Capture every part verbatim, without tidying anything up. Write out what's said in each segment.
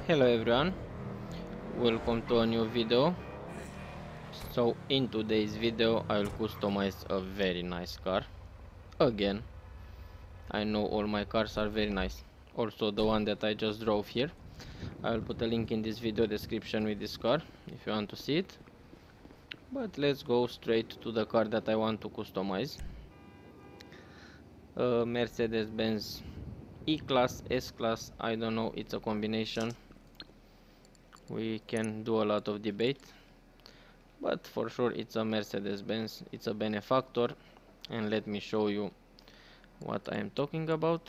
Hello everyone, welcome to a new video. So in today's video I will customize a very nice car. Again, I know all my cars are very nice. Also the one that I just drove here. I will put a link in this video description with this car if you want to see it. But let's go straight to the car that I want to customize. Uh, Mercedes-Benz E-Class, S-Class, I don't know, it's a combination. We can do a lot of debate. But for sure it's a Mercedes-Benz, it's a Benefactor, and let me show you what I am talking about.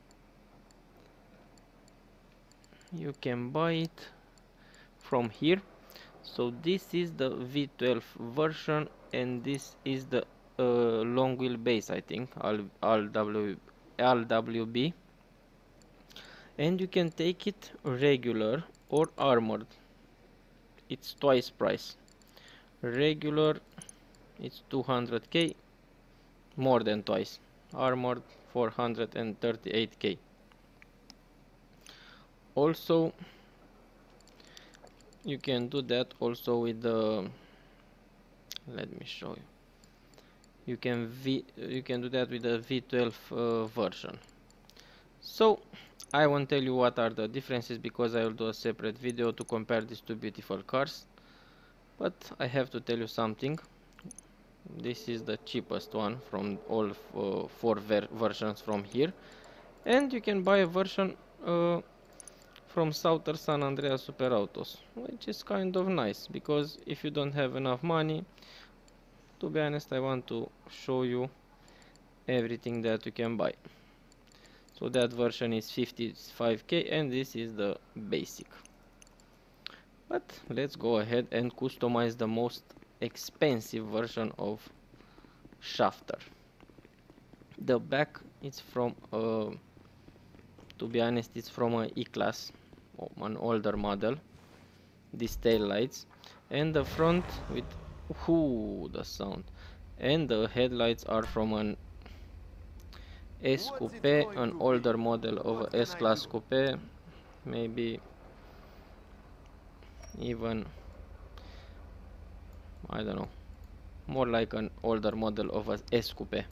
You can buy it from here. So this is the V twelve version and this is the uh, long wheelbase, I think, L W B, and you can take it regular or armored. It's twice price. Regular it's two hundred K, more than twice. Armored four hundred thirty-eight K. Also you can do that also with the, let me show you, you can v you can do that with the V twelve uh, version. So I won't tell you what are the differences because I will do a separate video to compare these two beautiful cars, but I have to tell you something. This is the cheapest one from all uh, four ver versions from here, and you can buy a version uh, from Southern San Andreas Super Autos, which is kind of nice because if you don't have enough money, to be honest, I want to show you everything that you can buy. So that version is fifty-five K and this is the basic. But let's go ahead and customize the most expensive version of Schafter. The back is from uh, to be honest, it's from an E-Class, an older model, these tail lights, and the front with whoo the sound, and the headlights are from an S Coupe, an older model of a S-Class Coupe, maybe even, I don't know, more like an older model of a S Coupe.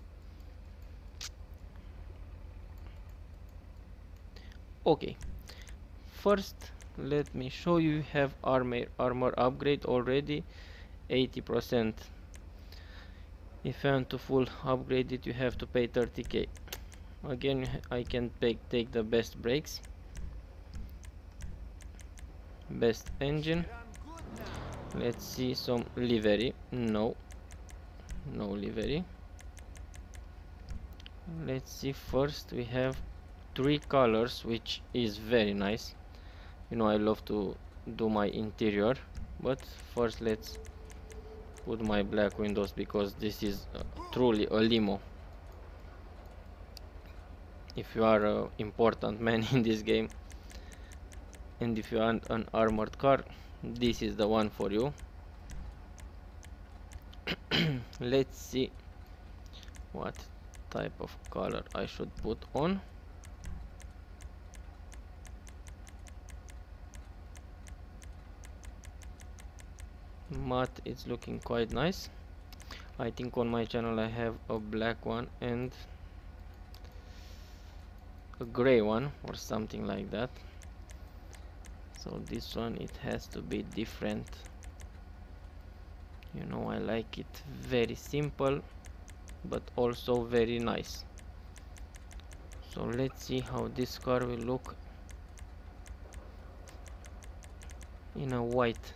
Okay, first let me show you, you have armor, armor upgrade already, eighty percent. If you want to full upgrade it, you have to pay thirty K. Again, I can take, take the best brakes, best engine. Let's see some livery. No, no livery. Let's see, first we have three colors, which is very nice. You know, I love to do my interior, but first let's put my black windows because this is uh, truly a limo. If you are an important man in this game and if you want an armored car, this is the one for you. Let's see what type of color I should put on. Matte is looking quite nice. I think on my channel I have a black one and a gray one or something like that. So this one, it has to be different. You know, I like it very simple but also very nice. So let's see how this car will look in a white.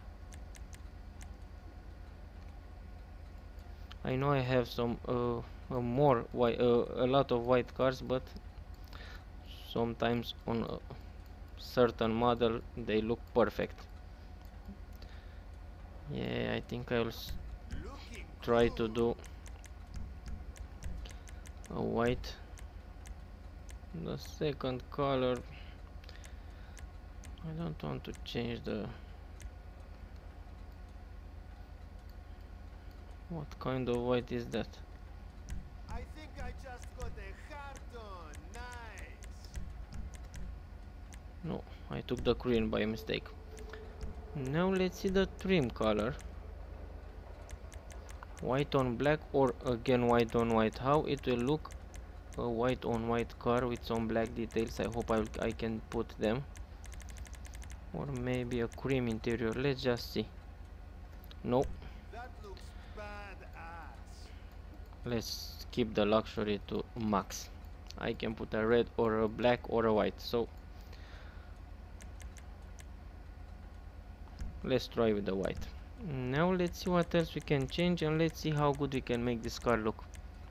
I know I have some uh, uh, more white, uh, a lot of white cars, but sometimes on a certain model they look perfect. Yeah, I think I'll try to do a white. The second color, I don't want to change the, what kind of white is that? I think I just got a heart on. Nice. No, I took the green by mistake. Now let's see the trim color. White on black, or again white on white. How it will look a white on white car with some black details. I hope I, will, I can put them. Or maybe a cream interior. Let's just see. No. That looks badass. Let's keep the luxury to max. I can put a red or a black or a white. So let's try with the white. Now let's see what else we can change, and let's see how good we can make this car look.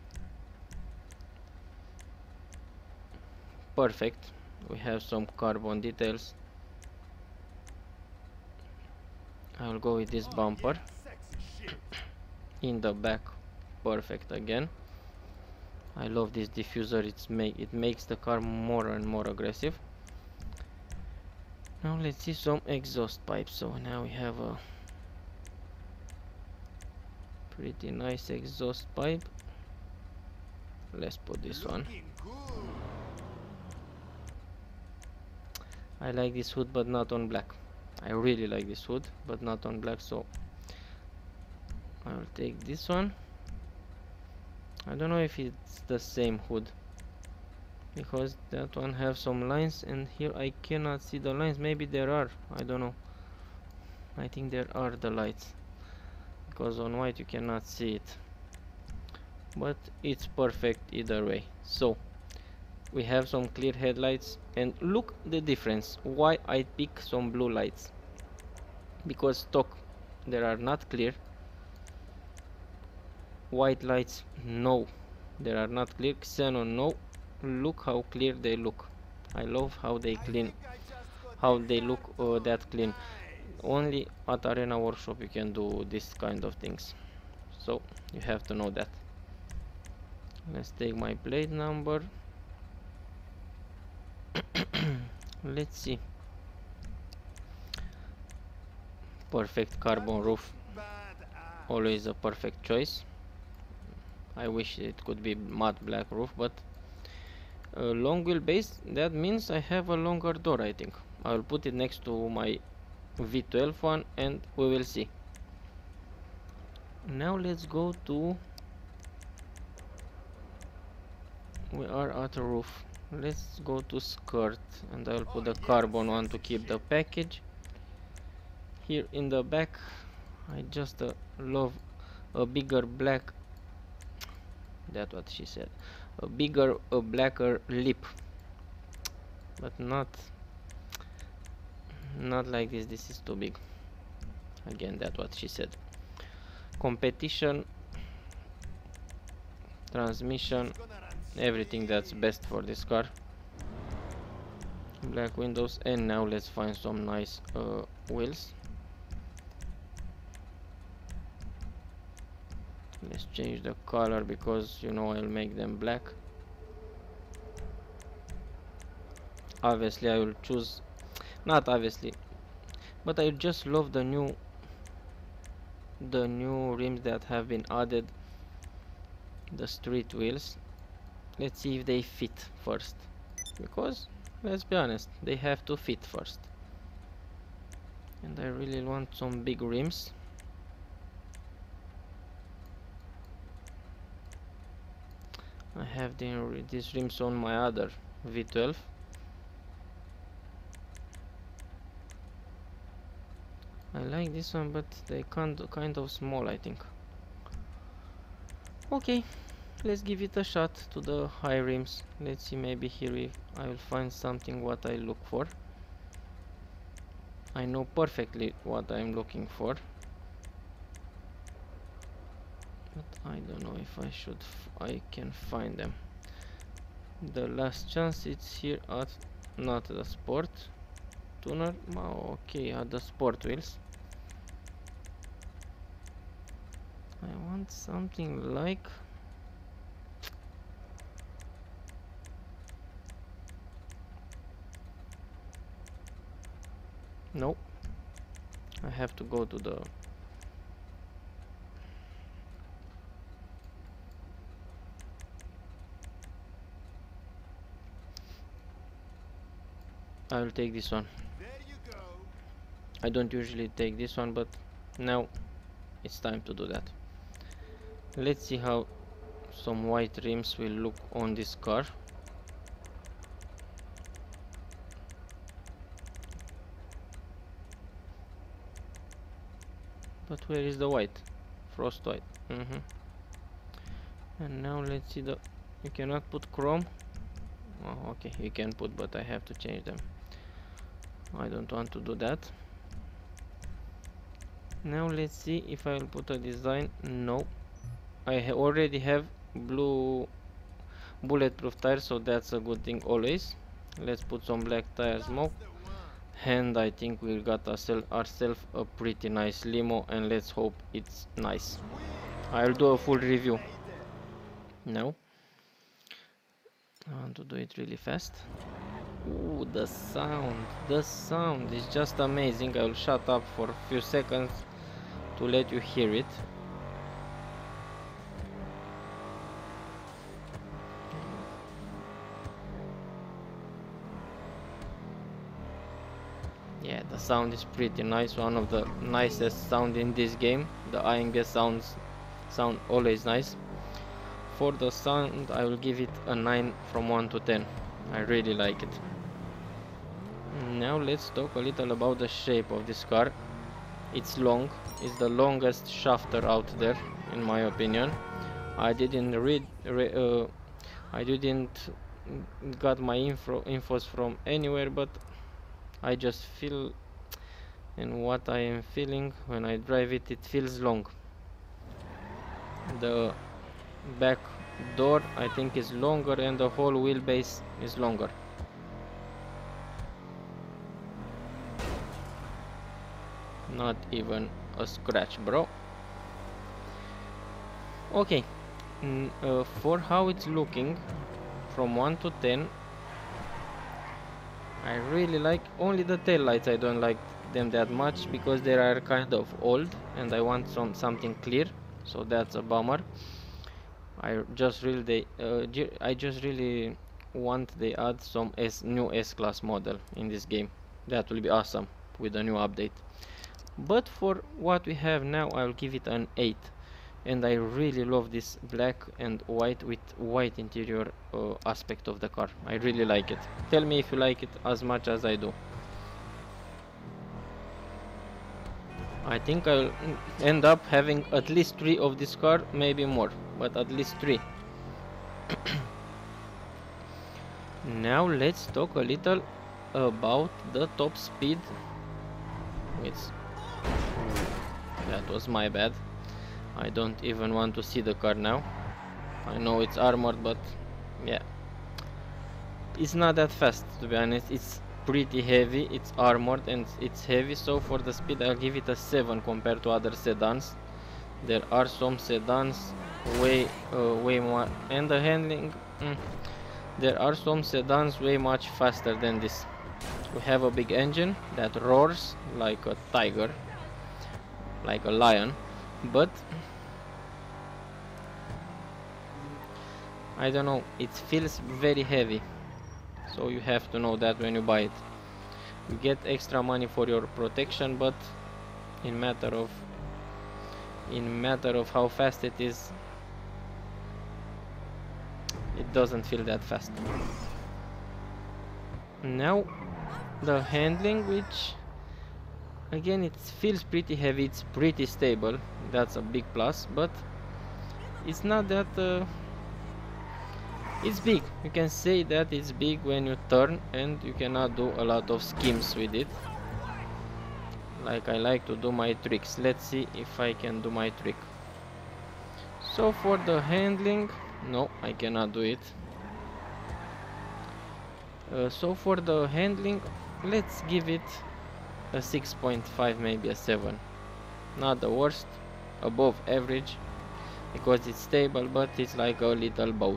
Perfect. We have some carbon details. I'll go with this Oh, bumper. yeah, sexy shit. In the back, perfect again. I love this diffuser. It's make it makes the car more and more aggressive. Now let's see some exhaust pipes. So now we have a pretty nice exhaust pipe. Let's put this one. Looking good. I like this hood, but not on black. I really like this hood, but not on black, so I'll take this one. I don't know if it's the same hood, because that one have some lines, and here I cannot see the lines. Maybe there are, I don't know. I think there are the lights, because on white you cannot see it, but it's perfect either way. So we have some clear headlights, and look the difference. Why I pick some blue lights? Because stock there are not clear. White lights, no, they are not clear. Xenon, no. Look how clear they look. I love how they I clean, think I just got how the they look uh, jackpot. that clean. Nice. Only at Arena Workshop you can do this kind of things, so you have to know that. Let's take my plate number. Let's see. Perfect carbon That roof, looks badass. always a perfect choice. I wish it could be matte black roof, but uh, long wheelbase, that means I have a longer door. I think I will put it next to my V twelve one, and we will see. Now let's go to, we are at a roof. Let's go to skirt, and I will Oh, put the yeah, carbon one to sexy keep shit. the package. Here in the back, I just uh, love a bigger black, that's what she said, a bigger, a blacker lip, but not not like this. This is too big. Again, that's what she said. Competition, transmission, It's gonna run everything that's smooth. best for this car. Black windows, and now let's find some nice uh, wheels. Let's change the color, because you know I'll make them black. Obviously I will choose, not obviously, but I just love the new the new rims that have been added, the street wheels. Let's see if they fit first, because let's be honest, they have to fit first, and I really want some big rims. I have the, these rims on my other V twelve. I like this one, but they kind kind of small, I think. Okay, let's give it a shot to the high rims. Let's see, maybe here we, I will find something what I look for. I know perfectly what I'm looking for, but I don't know if I should f I can find them. The last chance, it's here at, not the sport tuner, oh, okay, at the sport wheels. I want something like, no, I have to go to the, I will take this one. There you go. I don't usually take this one, but now it's time to do that. Let's see how some white rims will look on this car. But where is the white? Frost white. Mm-hmm. And now let's see the... You cannot put chrome? Oh, okay, you can put, but I have to change them. I don't want to do that. Now let's see if I will put a design. No, I ha already have blue bulletproof tires, so that's a good thing always. Let's put some black tires smoke, and I think we got ourselves ourselves a pretty nice limo, and let's hope it's nice. I'll do a full review. No, I want to do it really fast. Ooh, the sound, the sound is just amazing. I will shut up for a few seconds to let you hear it. Yeah, the sound is pretty nice. One of the nicest sound in this game. The I M G sounds sound always nice. For the sound, I will give it a nine from one to ten. I really like it. Now let's talk a little about the shape of this car. It's long. It's the longest shafter out there, in my opinion. I didn't read. Re, uh, I didn't got my info infos from anywhere, but I just feel, and what I am feeling when I drive it, it feels long. The back door I think is longer, and the whole wheelbase is longer. Not even a scratch, bro. Okay, mm, uh, for how it's looking from one to ten, I really like only the tail lights. I don't like them that much because they are kind of old and I want some something clear, so that's a bummer. I just really they uh, I just really want they add some S new S-Class model in this game. That will be awesome with a new update. But for what we have now, I'll give it an eight. And I really love this black and white with white interior uh, aspect of the car. I really like it. Tell me if you like it as much as I do. I think I'll end up having at least three of this car, maybe more, but at least three. Now let's talk a little about the top speed. Wait, that was my bad. I don't even want to see the car now. I know it's armored, but yeah, it's not that fast, to be honest. It's pretty heavy, it's armored and it's heavy, so for the speed I'll give it a seven compared to other sedans. There are some sedans way uh, way more, and the handling, mm, there are some sedans way much faster than this. We have a big engine that roars like a tiger, like a lion, but I don't know, it feels very heavy, so you have to know that when you buy it. You get extra money for your protection, but in matter of in matter of how fast it is, it doesn't feel that fast. Now the handling, which again it feels pretty heavy, it's pretty stable, that's a big plus, but it's not that uh, it's big. You can say that it's big when you turn, and you cannot do a lot of schemes with it like I like to do my tricks. Let's see if I can do my trick. So for the handling, no, I cannot do it. Uh, so for the handling, let's give it a six point five, maybe a seven. Not the worst, above average, because it's stable, but it's like a little boat.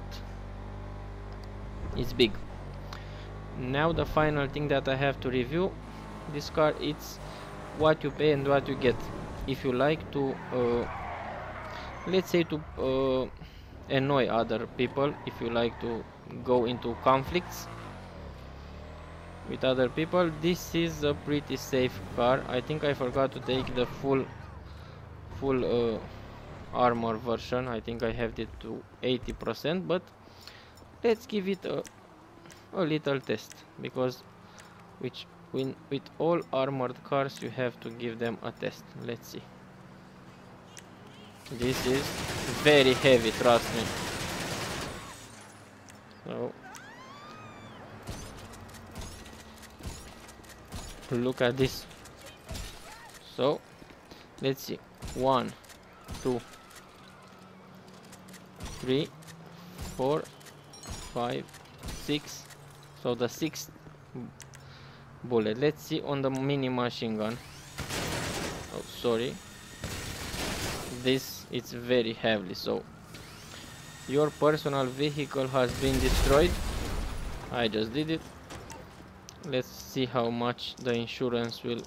It's big. Now the final thing that I have to review this car, it's what you pay and what you get. If you like to uh, let's say to uh, annoy other people, if you like to go into conflicts, with other people. This is a pretty safe car. I think I forgot to take the full full uh, armor version. I think I have it to eighty percent, but let's give it a, a little test, because which when, with all armored cars you have to give them a test. Let's see. This is very heavy, trust me. So look at this. So let's see. One, two, three, four, five, six. So the sixth bullet. Let's see on the mini machine gun. Oh, sorry. This is very heavy. So your personal vehicle has been destroyed. I just did it. Let's see how much the insurance will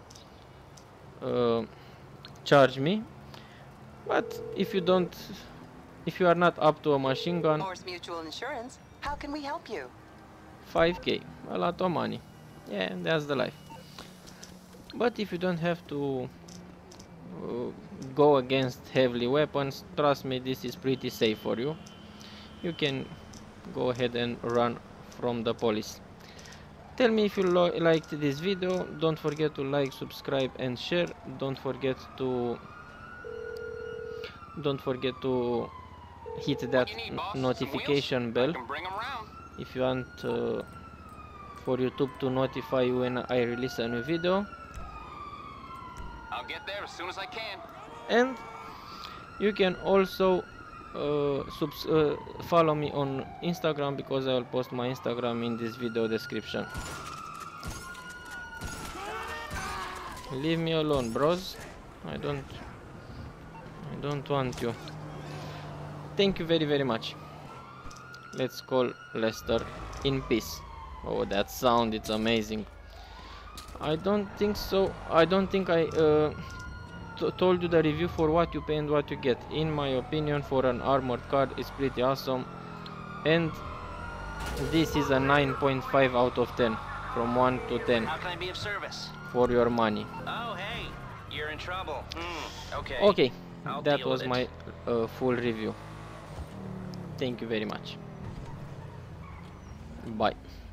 uh, charge me. But if you don't, if you are not up to a machine gun, Morse Mutual Insurance, how can we help you? five K, a lot of money. Yeah, that's the life. But if you don't have to uh, go against heavy weapons, trust me, this is pretty safe for you. You can go ahead and run from the police. Tell me if you liked this video. Don't forget to like, subscribe and share. Don't forget to don't forget to hit that need, notification bell if you want uh, for YouTube to notify you when I release a new video. I'll get there as soon as I can. And you can also uh, subs uh, follow me on Instagram, because I will post my Instagram in this video description. Leave me alone, bros. I don't I don't want you. Thank you very very much. Let's call Lester in peace. Oh, that sound, it's amazing. I don't think so. I don't think I uh, t told you the review for what you pay and what you get. In my opinion, for an armored car, it's pretty awesome. And this is a nine point five out of ten. From one to ten. How can I be of service? For your money. Oh, hey, you're in trouble. Hmm, okay. Okay, I'll that deal was with my it. uh, full review. Thank you very much. Bye.